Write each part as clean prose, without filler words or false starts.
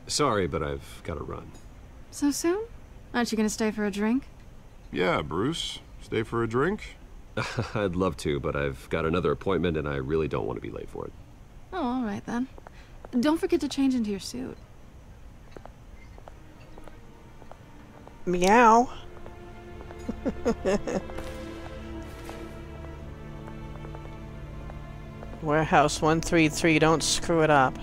Sorry, but I've got to run. So soon? Aren't you gonna stay for a drink? Yeah, Bruce. Stay for a drink? I'd love to, but I've got another appointment and I really don't want to be late for it. Oh, all right then. Don't forget to change into your suit. Meow. Warehouse 133, don't screw it up.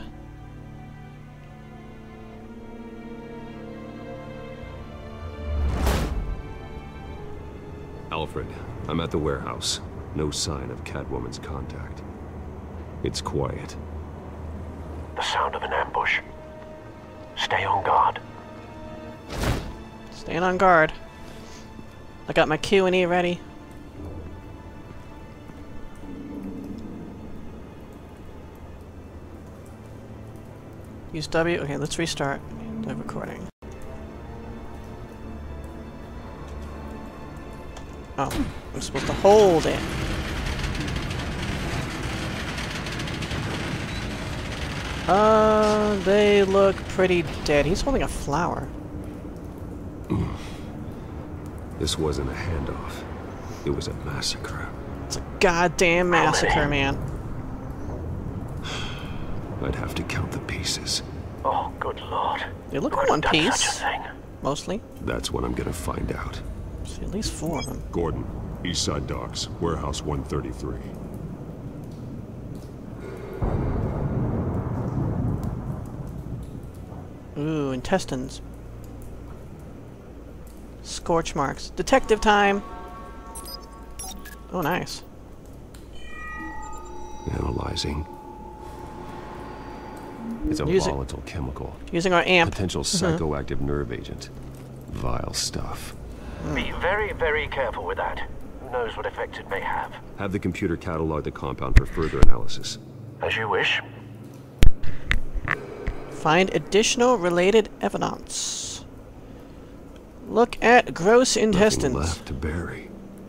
Alfred, I'm at the warehouse. No sign of Catwoman's contact. It's quiet. The sound of an ambush. Stay on guard. Staying on guard. I got my Q and E ready. Use W. Okay, let's restart the recording. Oh, I'm supposed to hold it. They look pretty dead. He's holding a flower. This wasn't a handoff. It was a massacre. It's a goddamn massacre, man. I'd have to count the pieces. Oh, good lord. They look Who'd in one have done piece, such a thing? mostly. That's what I'm gonna find out. See, at least 4 of them. Gordon, Eastside Docks, Warehouse 133. Ooh, intestines. Scorch marks. Detective time! Oh, nice. Analyzing. It's a volatile chemical. Using our amp. Potential psychoactive nerve agent. Vile stuff. Be very, very careful with that. Who knows what effect it may have. Have the computer catalog the compound for further analysis. As you wish. Find additional related evidence. Look at gross intestines. Nothing left to bury.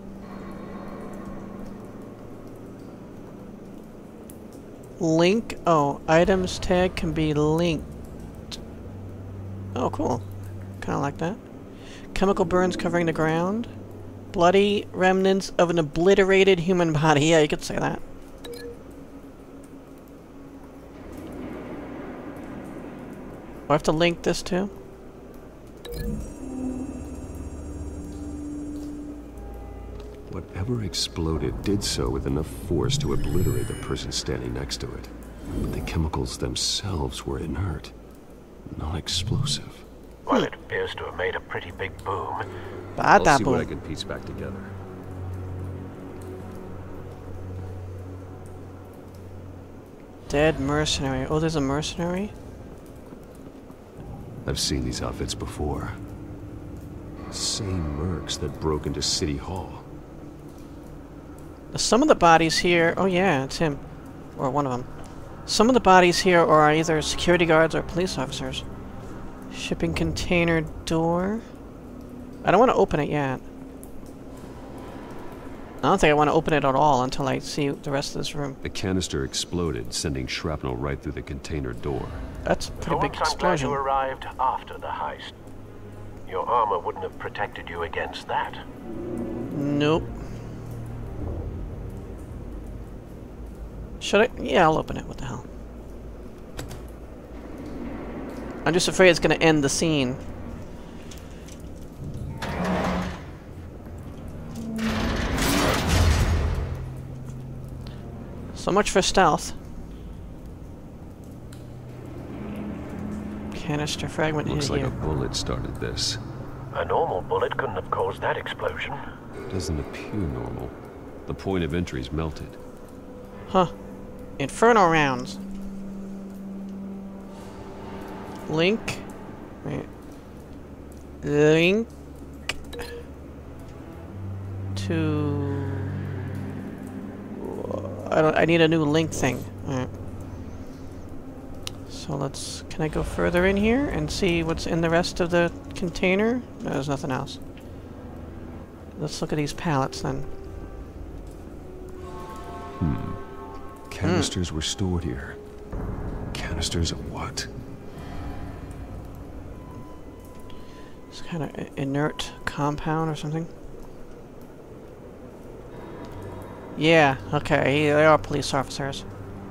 Link. Oh, items tag can be linked. Oh, cool. Kind of like that. Chemical burns covering the ground. Bloody remnants of an obliterated human body. Yeah, you could say that. Do I have to link this too? Whatever exploded did so with enough force to obliterate the person standing next to it. But the chemicals themselves were inert, non-explosive. Well, it appears to have made a pretty big boom. I'll see what I can piece back together. Dead mercenary. Oh, there's a mercenary? I've seen these outfits before. Same mercs that broke into City Hall. Some of the bodies here... Oh yeah, it's him. Or one of them. Some of the bodies here are either security guards or police officers. Shipping container door. I don't want to open it yet. I don't think I want to open it at all until I see the rest of this room. The canister exploded, sending shrapnel right through the container door. That's a pretty big I'm glad explosion. you arrived after the heist. Your armor wouldn't have protected you against that. Nope. Should I? Yeah, I'll open it. What the hell? I'm just afraid it's going to end the scene. So much for stealth. Canister fragment Looks hit like here. a bullet started this. A normal bullet couldn't have caused that explosion. Doesn't appear normal. The point of entry's melted. Huh. Inferno rounds. Link. Wait. Link to... I need a new link thing. Alright. So let's... Can I go further in here and see what's in the rest of the container? No, there's nothing else. Let's look at these pallets then. Canisters were stored here. Canisters of what? kind of inert compound or something. Yeah, okay, they are police officers.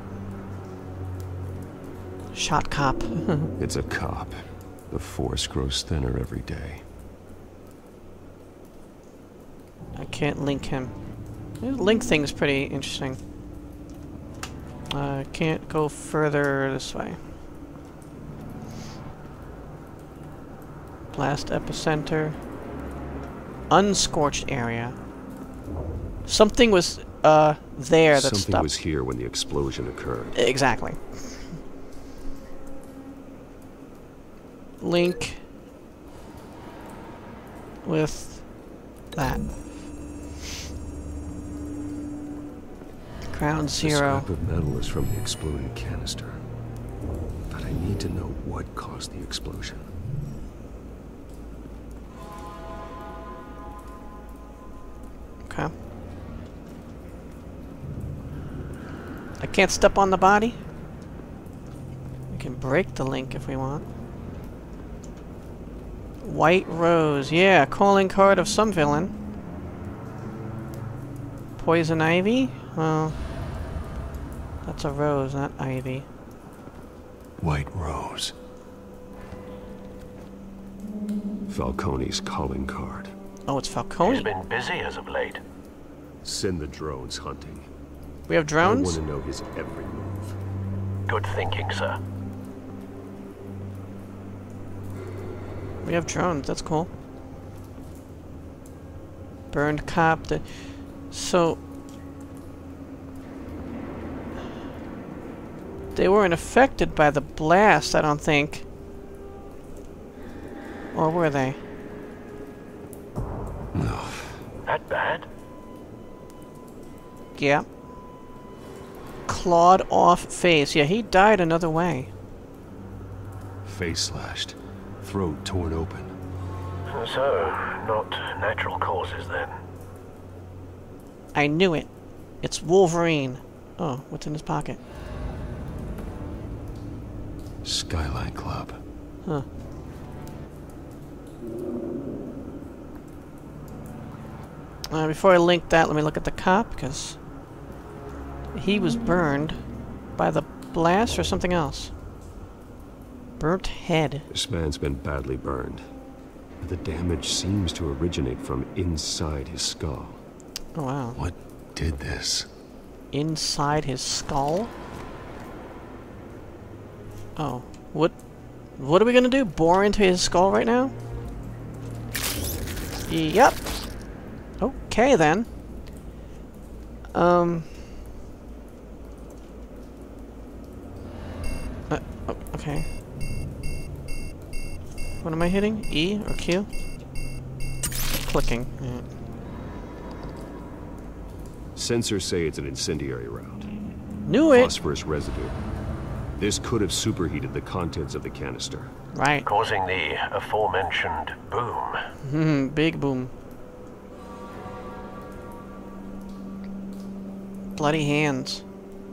Shot cop. It's a cop. The force grows thinner every day. I can't link him. The link thing's pretty interesting. I can't go further this way. Blast epicenter. Unscorched area. Something was there that Something stopped. was here when the explosion occurred. Exactly. Link with that. Ground The zero. scrap of metal is from the exploded canister. But I need to know what caused the explosion. Okay. I can't step on the body. We can break the link if we want. White Rose. Yeah, calling card of some villain. Poison Ivy? Well, that's a rose, not ivy. White Rose. Falcone's calling card. Oh, it's Falcone. He's been busy as of late. Send the drones hunting. We have I drones? want to know his every move. Good thinking, sir. We have drones, that's cool. Burned cop. So... they weren't affected by the blast, I don't think. Or were they? No. That bad? Yeah. Clawed off face. Yeah, he died another way. Face slashed. Throat torn open. So, not natural causes then. I knew it. It's Wolverine. Oh, what's in his pocket? Skyline Club. Huh. Before I link that, let me look at the cop, because he was burned by the blast or something else. Burnt head. This man's been badly burned. The damage seems to originate from inside his skull. Oh, wow. What did this? Inside his skull? Oh. What are we gonna do? Bore into his skull right now? Yep. Okay, then. Okay. What am I hitting? E or Q? Clicking. Yeah. Sensors say it's an incendiary round. Knew it! Phosphorus residue. This could have superheated the contents of the canister. Right. Causing the aforementioned boom. Big boom. Bloody hands.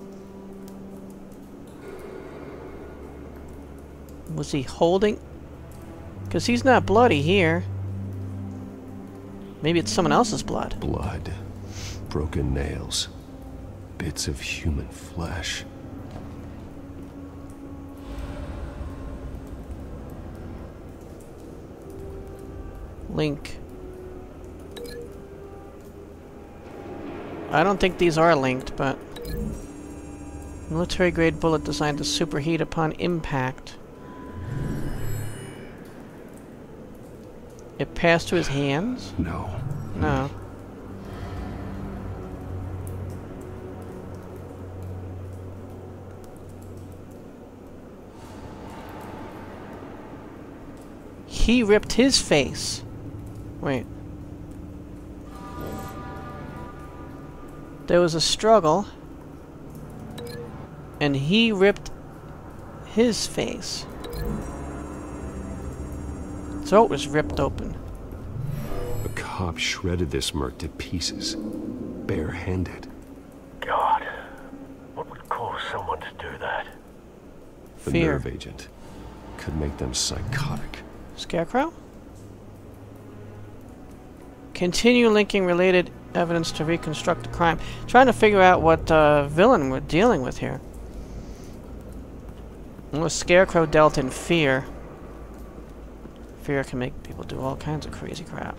Was he holding? Because he's not bloody here. Maybe it's someone else's blood. Blood. Broken nails. Bits of human flesh. Link. I don't think these are linked, but... military-grade bullet designed to superheat upon impact. It passed to his hands? No. No. He ripped his face. Wait. There was a struggle, and he ripped his face. So it was ripped open. A cop shredded this merc to pieces. Barehanded. God, what would cause someone to do that? The Fear. nerve agent could make them psychotic. Scarecrow? Continue linking related evidence to reconstruct the crime. Trying to figure out what villain we're dealing with here. Well, Scarecrow dealt in fear. Fear can make people do all kinds of crazy crap.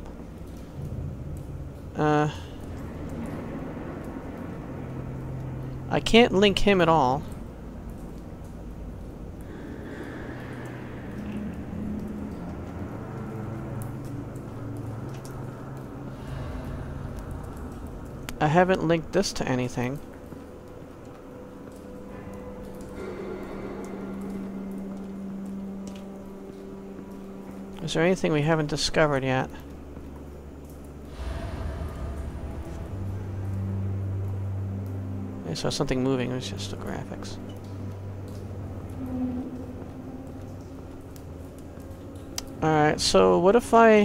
I can't link him at all. I haven't linked this to anything. Is there anything we haven't discovered yet? I saw something moving, it was just the graphics. Alright, so what if I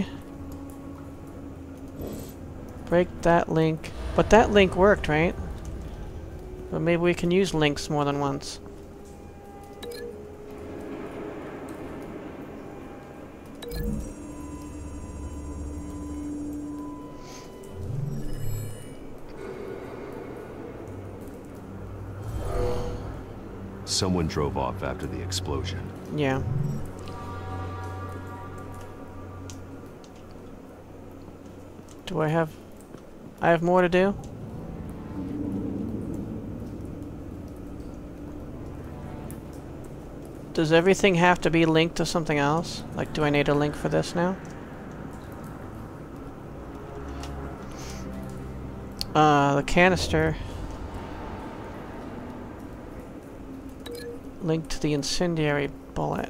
break that link? But that link worked, right? But maybe we can use links more than once. Someone drove off after the explosion. Yeah. Do I have more to do? Does everything have to be linked to something else? Like, do I need a link for this now? The canister. Linked to the incendiary bullet.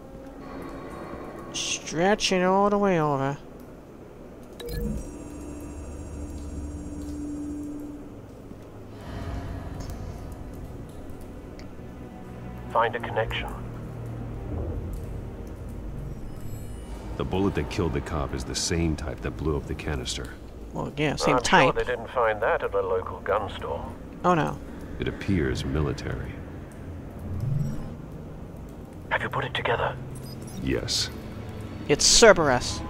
Stretching all the way over. Find a connection. The bullet that killed the cop is the same type that blew up the canister. Well, yeah, same I'm type. sure they didn't find that at a local gun store. Oh no. It appears military. Have you put it together? Yes. It's Cerberus.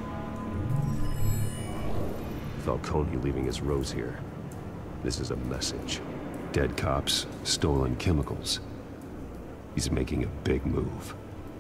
Falcone leaving his rose here. This is a message. Dead cops, stolen chemicals. He's making a big move.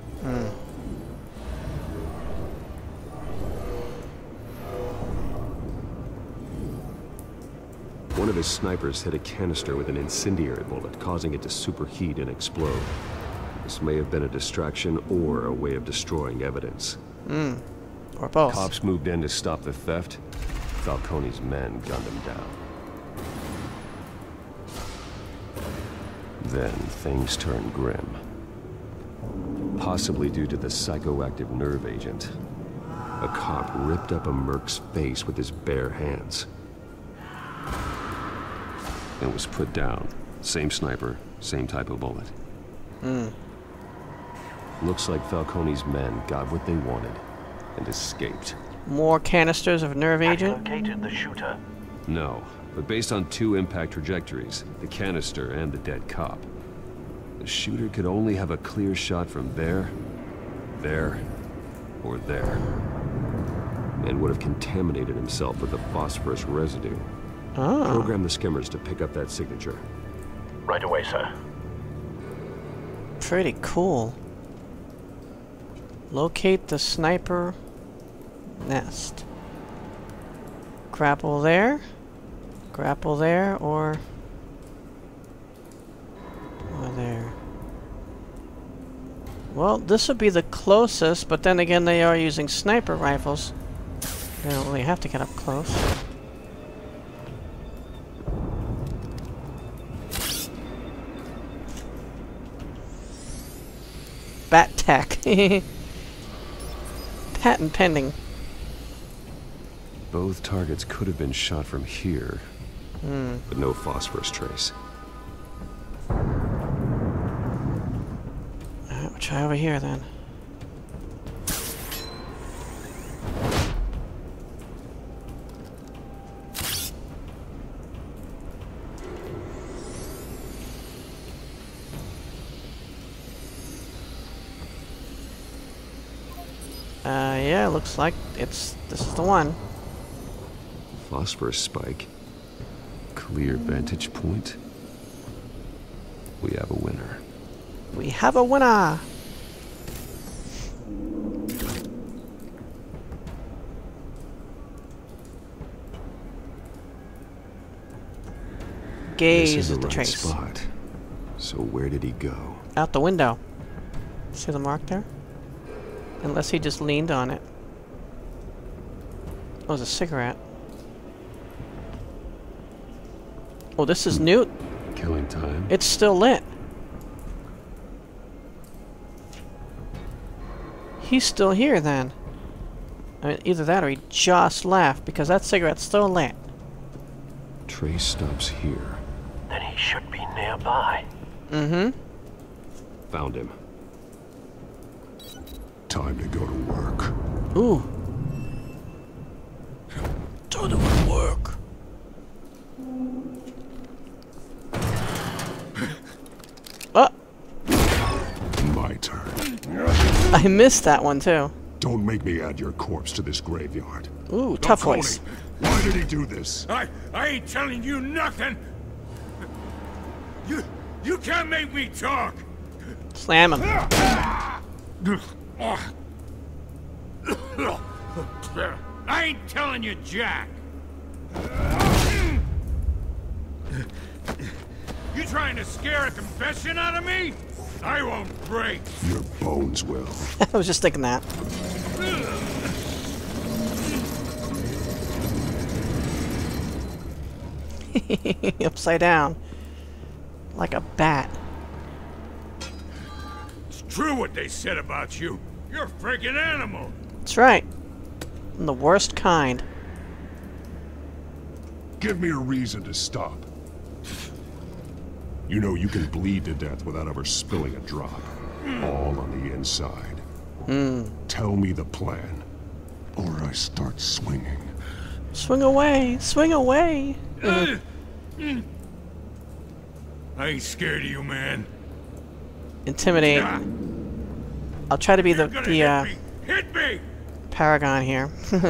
One of his snipers hit a canister with an incendiary bullet, causing it to superheat and explode. This may have been a distraction or a way of destroying evidence. Or both. Cops moved in to stop the theft. Falcone's men gunned him down. Then things turned grim. Possibly due to the psychoactive nerve agent. A cop ripped up a merc's face with his bare hands. And was put down. Same sniper, same type of bullet. Looks like Falcone's men got what they wanted and escaped. More canisters of nerve Have you agent? located the shooter? No, but based on two impact trajectories, the canister and the dead cop, the shooter could only have a clear shot from there, or there. And would have contaminated himself with the phosphorus residue. Oh. Program the skimmers to pick up that signature. Right away, sir. Pretty cool. Locate the sniper nest. Grapple there, or there. Well, this would be the closest, but then again they are using sniper rifles. They don't really have to get up close. Bat tack. Patent pending. Both targets could have been shot from here, but no phosphorus trace. We'll try over here then. Yeah, looks like this is the one. phosphorus spike. Clear vantage point. We have a winner. We have a winner! Gaze This is at the right trace. spot. So where did he go? Out the window. See the mark there? Unless he just leaned on it. Oh, it's a cigarette. Oh, this is new. Killing time. It's still lit. He's still here then. I mean, either that or he just left because that cigarette's still lit. Trace stops here. Then he should be nearby. Mm-hmm. Found him. Time to go to work. Ooh. Time to go to work. Oh! My turn. I missed that one too. Don't make me add your corpse to this graveyard. Ooh, tough Tony, voice. why did he do this? I ain't telling you nothing. You can't make me talk. Slam him. I ain't telling you, Jack. You trying to scare a confession out of me? I won't break. Your bones will. I was just thinking that. Upside down. Like a bat. It's true what they said about you. You're a freaking animal. That's right. I'm the worst kind. Give me a reason to stop. You know you can bleed to death without ever spilling a drop. All on the inside. Tell me the plan, or I start swinging. Swing away! Swing away! I ain't scared of you, man. Intimidate. I'll try to be You're the gonna hit me! paragon here.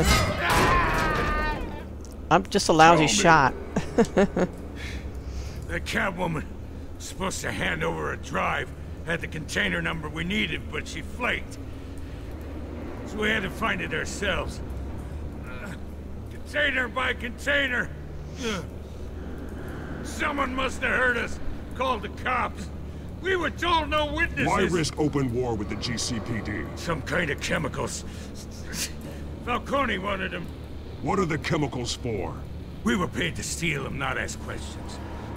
I'm just a lousy shot. That Catwoman supposed to hand over a drive, had the container number we needed, but she flaked. So we had to find it ourselves. Container by container. Someone must have heard us, called the cops. We were told no witnesses. Why risk open war with the GCPD? Some kind of chemicals. Falcone wanted them. What are the chemicals for? We were paid to steal them, not ask questions.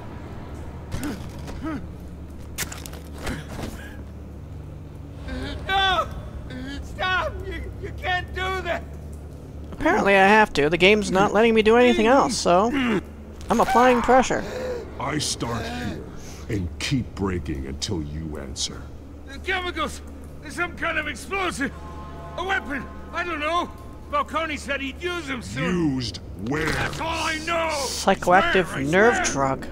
No! Stop! You can't do that! Apparently I have to. The game's not letting me do anything else, so I'm applying pressure. I start here and keep breaking until you answer. The chemicals! There's some kind of explosive! A weapon! I don't know! Falcone said he'd use them soon! Used where? That's all I know! Psychoactive I nerve swear. drug.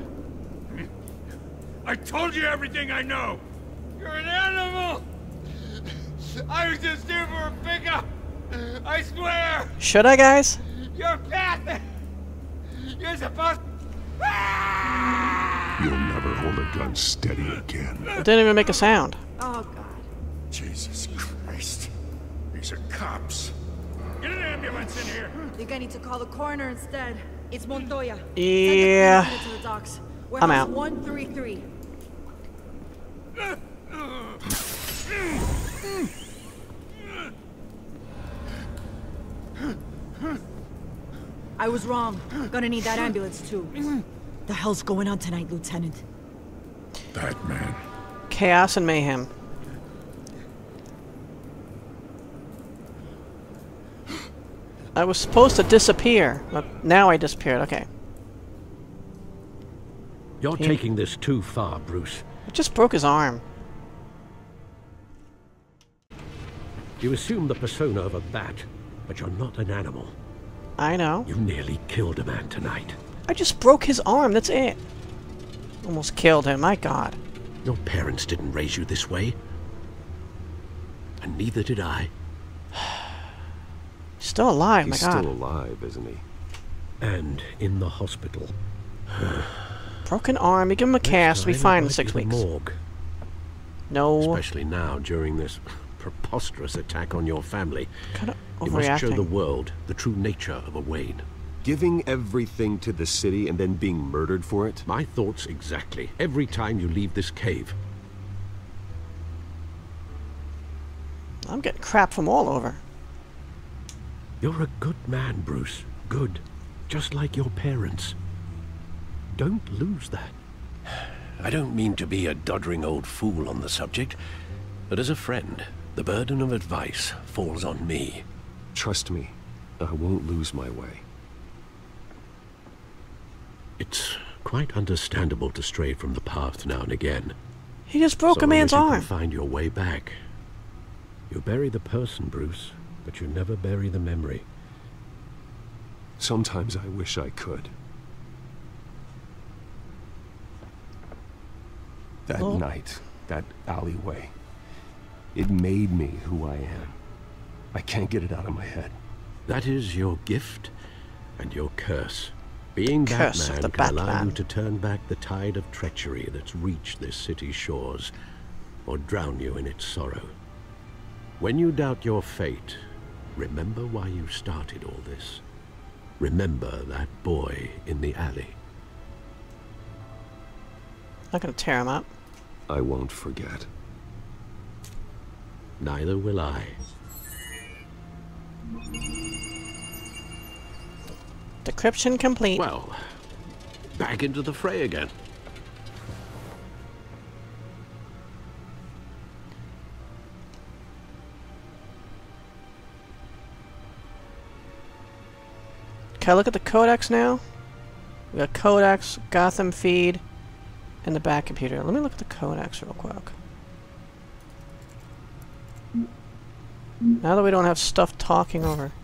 I told you everything I know! You're an animal! I was just here for a pickup! I swear! Should I, guys? You're pathetic! You're supposed... You'll never hold a gun steady again. It didn't even make a sound. Oh, God. Jesus Christ. These are cops. Get an ambulance in here! Think I need to call the coroner instead. It's Montoya. Yeah. Send the to the docks. I'm Warehouse out. 133. I was wrong. Gonna need that ambulance too. The hell's going on tonight, Lieutenant? Batman. Chaos and mayhem. I was supposed to disappear, but now I disappeared. Okay. You're taking this too far, Bruce. I just broke his arm. You assume the persona of a bat, but you're not an animal. I know. You nearly killed a man tonight. I just broke his arm, that's it. Almost killed him, my god. Your parents didn't raise you this way. And neither did I. Still alive, He's my god. still alive, isn't he? And in the hospital. Broken arm. You give him a cast. We'll be fine in 6 weeks. Morgue. No. Especially now, during this preposterous attack on your family. Kind of You must show the overreacting. world the true nature of a Wayne. Giving everything to the city and then being murdered for it? My thoughts exactly. Every time you leave this cave. I'm getting crap from all over. You're a good man, Bruce. Good. Just like your parents. Don't lose that. I don't mean to be a doddering old fool on the subject, but as a friend, the burden of advice falls on me. Trust me, I won't lose my way. It's quite understandable to stray from the path now and again. He just broke So a long man's as you can arm. find your way back. You bury the person, Bruce, but you never bury the memory. Sometimes I wish I could. That Oh. night, that alleyway, it made me who I am. I can't get it out of my head. That is your gift and your curse. Being Curse of Batman the can allow Batman. you to turn back the tide of treachery that's reached this city's shores, or drown you in its sorrow. When you doubt your fate, remember why you started all this. Remember that boy in the alley. Not gonna tear him up. I won't forget. Neither will I. Decryption complete. Well, back into the fray again. Can I look at the codex now? We got codex, Gotham feed, and the back computer. Let me look at the codex real quick. Now that we don't have stuff talking over.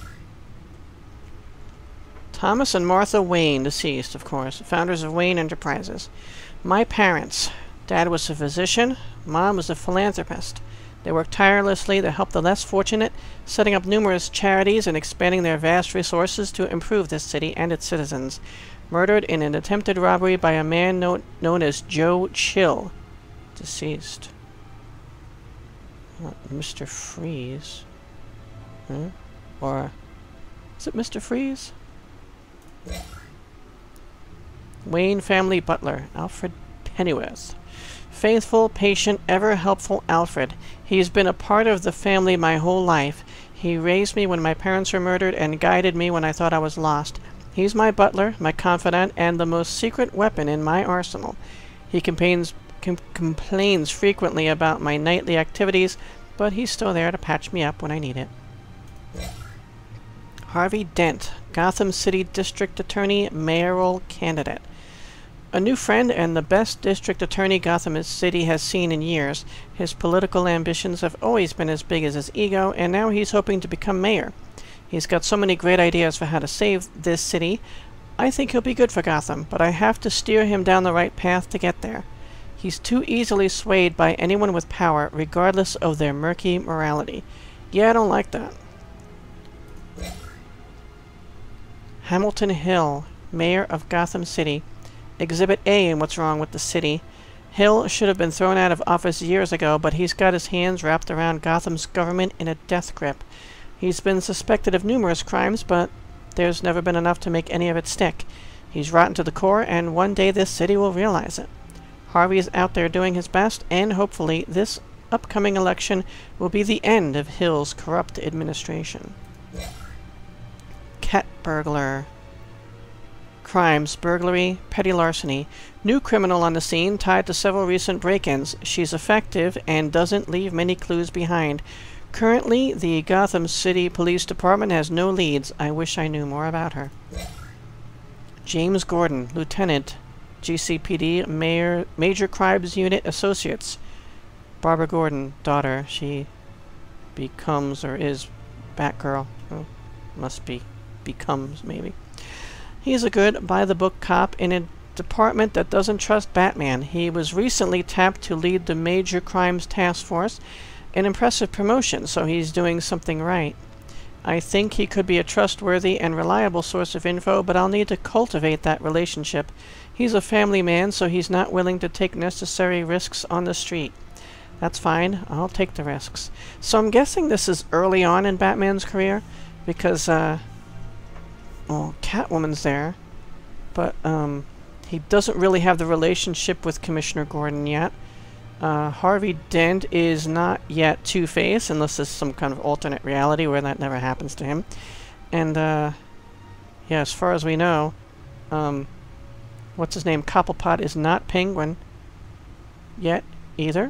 Thomas and Martha Wayne, deceased, of course, founders of Wayne Enterprises. My parents. Dad was a physician. Mom was a philanthropist. They worked tirelessly to help the less fortunate, setting up numerous charities and expanding their vast resources to improve this city and its citizens. Murdered in an attempted robbery by a man known as Joe Chill. Deceased. Mr. Freeze. Huh? Or... is it Mr. Freeze? Wayne family butler, Alfred Pennyworth. Faithful, patient, ever helpful Alfred. He's been a part of the family my whole life. He raised me when my parents were murdered and guided me when I thought I was lost. He's my butler, my confidant, and the most secret weapon in my arsenal. He complains frequently about my nightly activities, but he's still there to patch me up when I need it. Harvey Dent, Gotham City District Attorney, mayoral candidate. A new friend and the best district attorney Gotham City has seen in years. His political ambitions have always been as big as his ego, and now he's hoping to become mayor. He's got so many great ideas for how to save this city. I think he'll be good for Gotham, but I have to steer him down the right path to get there. He's too easily swayed by anyone with power, regardless of their murky morality. Yeah, I don't like that. Hamilton Hill, mayor of Gotham City. Exhibit A in What's Wrong with the City. Hill should have been thrown out of office years ago, but he's got his hands wrapped around Gotham's government in a death grip. He's been suspected of numerous crimes, but there's never been enough to make any of it stick. He's rotten to the core, and one day this city will realize it. Harvey is out there doing his best, and hopefully this upcoming election will be the end of Hill's corrupt administration. Cat burglar. Crimes, burglary, petty larceny. New criminal on the scene tied to several recent break-ins. She's effective and doesn't leave many clues behind. Currently, the Gotham City Police Department has no leads. I wish I knew more about her. James Gordon, Lieutenant, GCPD, Major Crimes Unit Associates. Barbara Gordon, daughter. She becomes or is Batgirl. Oh, must be becomes, maybe. He's a good, by-the-book cop in a department that doesn't trust Batman. He was recently tapped to lead the Major Crimes Task Force, an impressive promotion, so he's doing something right. I think he could be a trustworthy and reliable source of info, but I'll need to cultivate that relationship. He's a family man, so he's not willing to take necessary risks on the street. That's fine. I'll take the risks. So I'm guessing this is early on in Batman's career, because, well, Catwoman's there, but, he doesn't really have the relationship with Commissioner Gordon yet. Harvey Dent is not yet Two-Face, unless there's some kind of alternate reality where that never happens to him. And, yeah, as far as we know, what's his name? Cobblepot is not Penguin yet, either.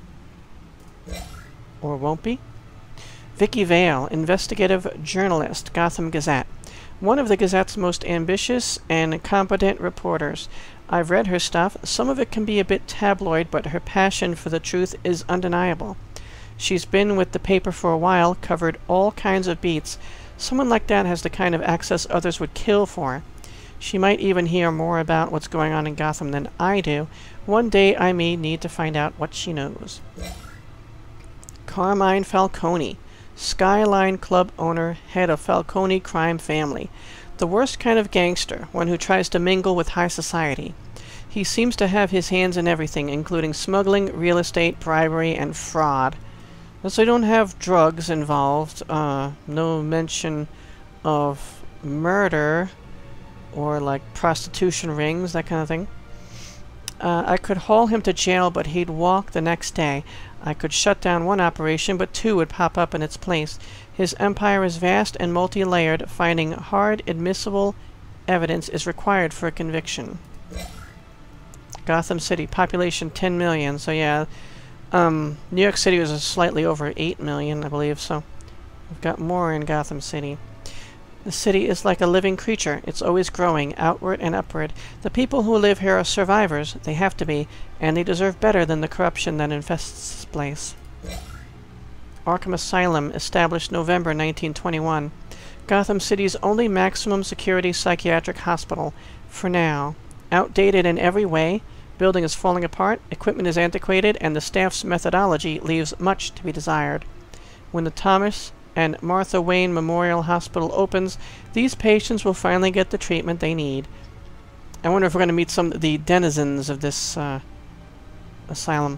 Or won't be. Vicky Vale, investigative journalist, Gotham Gazette. One of the Gazette's most ambitious and competent reporters. I've read her stuff. Some of it can be a bit tabloid, but her passion for the truth is undeniable. She's been with the paper for a while, covered all kinds of beats. Someone like that has the kind of access others would kill for. She might even hear more about what's going on in Gotham than I do. One day I may need to find out what she knows. Carmine Falcone, Skyline Club owner, head of Falcone crime family. The worst kind of gangster, one who tries to mingle with high society. He seems to have his hands in everything, including smuggling, real estate, bribery, and fraud. As they don't have drugs involved, no mention of murder, or like prostitution rings, that kind of thing. I could haul him to jail, but he'd walk the next day. I could shut down one operation, but two would pop up in its place. His empire is vast and multi-layered. Finding hard, admissible evidence is required for a conviction. Gotham City, population 10 million, so yeah. New York City was slightly over 8 million, I believe, so we've got more in Gotham City. The city is like a living creature. It's always growing, outward and upward. The people who live here are survivors. They have to be, and they deserve better than the corruption that infests this place. Arkham Asylum, established November 1921. Gotham City's only maximum security psychiatric hospital. For now. Outdated in every way. Building is falling apart, equipment is antiquated, and the staff's methodology leaves much to be desired. When the Thomas and Martha Wayne Memorial Hospital opens, these patients will finally get the treatment they need. I wonder if we're going to meet some of the denizens of this asylum.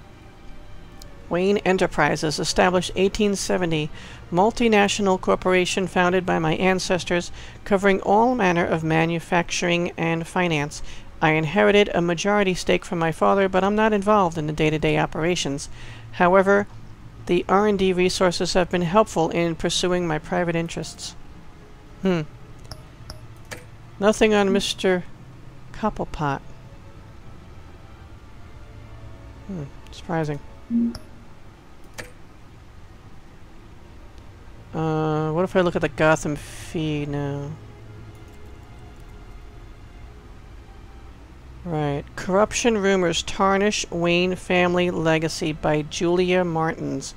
Wayne Enterprises, established 1870, multinational corporation founded by my ancestors, covering all manner of manufacturing and finance. I inherited a majority stake from my father, but I'm not involved in the day-to-day operations. However, the R&D resources have been helpful in pursuing my private interests. Nothing on Mr. Cobblepot. Surprising. What if I look at the Gotham feed now? Right. Corruption rumors tarnish Wayne family legacy by Julia Martins.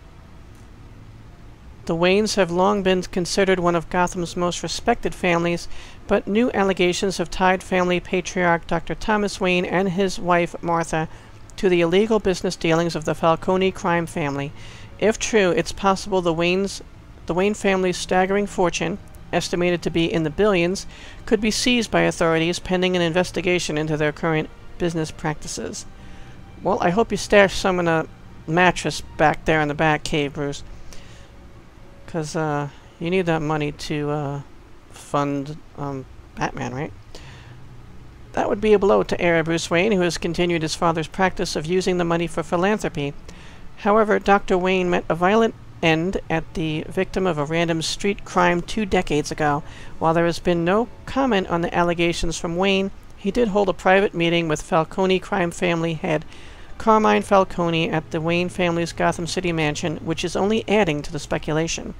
The Waynes have long been considered one of Gotham's most respected families, but new allegations have tied family patriarch Dr. Thomas Wayne and his wife Martha to the illegal business dealings of the Falcone crime family. If true, it's possible the Wayne family's staggering fortune, estimated to be in the billions, could be seized by authorities pending an investigation into their current business practices. Well, I hope you stash some in a mattress back there in the back cave, Bruce. Because, you need that money to, fund, Batman, right? That would be a blow to heir Bruce Wayne, who has continued his father's practice of using the money for philanthropy. However, Dr. Wayne met a violent end at the victim of a random street crime 2 decades ago. While there has been no comment on the allegations from Wayne, he did hold a private meeting with Falcone crime family head Carmine Falcone at the Wayne family's Gotham City mansion, which is only adding to the speculation.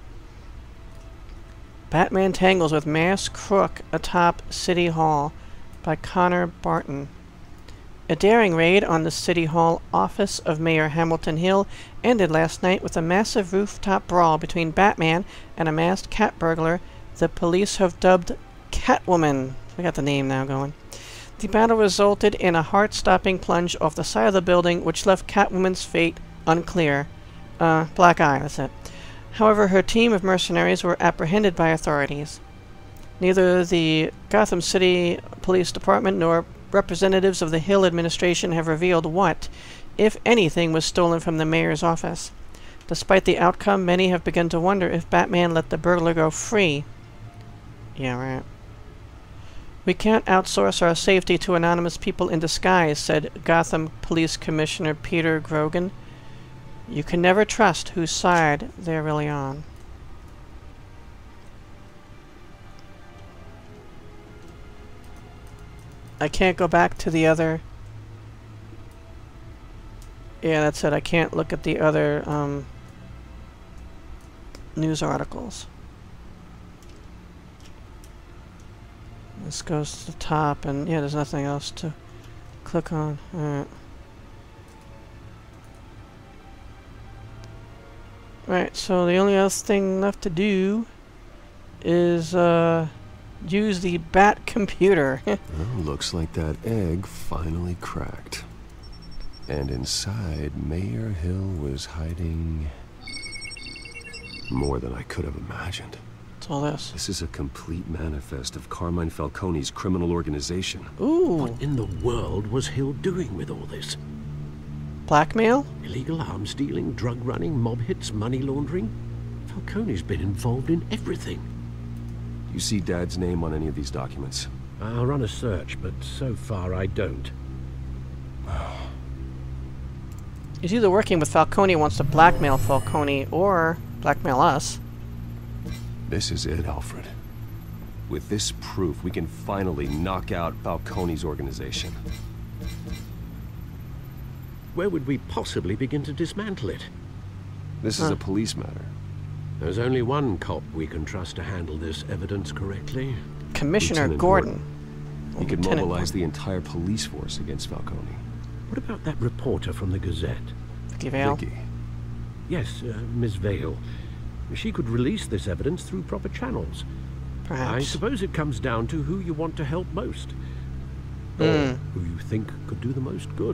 Batman tangles with masked crook atop City Hall by Connor Barton. A daring raid on the City Hall office of Mayor Hamilton Hill ended last night with a massive rooftop brawl between Batman and a masked cat burglar the police have dubbed Catwoman. We got the name now going. The battle resulted in a heart-stopping plunge off the side of the building, which left Catwoman's fate unclear. Black eye, that's it. However, her team of mercenaries were apprehended by authorities. Neither the Gotham City Police Department nor representatives of the Hill administration have revealed what, if anything, was stolen from the mayor's office. Despite the outcome, many have begun to wonder if Batman let the burglar go free. Yeah, right. We can't outsource our safety to anonymous people in disguise, said Gotham Police Commissioner Peter Grogan. You can never trust whose side they're really on. I can't go back to the other... Yeah, that's it. I can't look at the other news articles. This goes to the top, and yeah, there's nothing else to click on. Alright. Right, so the only other thing left to do is use the Bat computer. Well, looks like that egg finally cracked. And inside, Mayor Hill was hiding more than I could have imagined. What's all this? This is a complete manifest of Carmine Falcone's criminal organization. Ooh. What in the world was Hill doing with all this? Blackmail? Illegal arms dealing, drug running, mob hits, money laundering? Falcone's been involved in everything. You see Dad's name on any of these documents? I'll run a search, but so far I don't. He's either working with Falcone and wants to blackmail Falcone, or blackmail us. This is it, Alfred. With this proof, we can finally knock out Falcone's organization. Where would we possibly begin to dismantle it? This is a police matter. There's only one cop we can trust to handle this evidence correctly. Commissioner Lieutenant Gordon. He could Lieutenant mobilize the entire police force against Falcone. What about that reporter from the Gazette? Vicky Vale. Vicky. Yes, Miss Vale. She could release this evidence through proper channels. Perhaps. I suppose it comes down to who you want to help most. Or who you think could do the most good.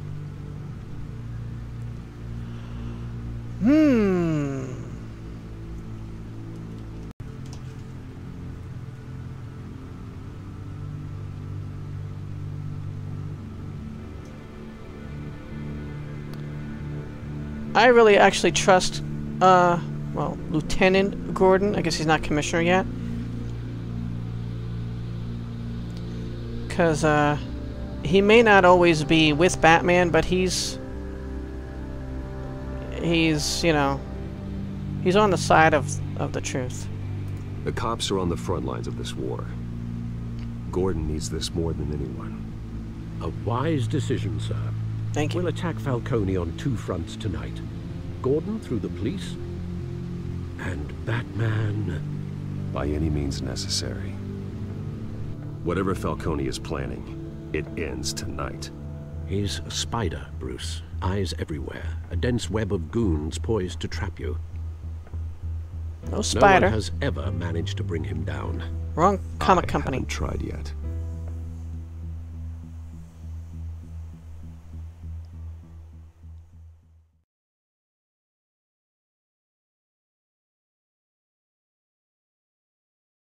I really actually trust, well, Lieutenant Gordon. I guess he's not commissioner yet. Because, he may not always be with Batman, but he's, you know, he's on the side of the truth. The cops are on the front lines of this war. Gordon needs this more than anyone. A wise decision, sir. Thank you. We'll attack Falcone on two fronts tonight. Gordon through the police, and Batman... By any means necessary. Whatever Falcone is planning, it ends tonight. He's a spider, Bruce. Eyes everywhere. A dense web of goons poised to trap you. No No spider. one has ever managed to bring him down. Wrong comic I company. haven't tried yet.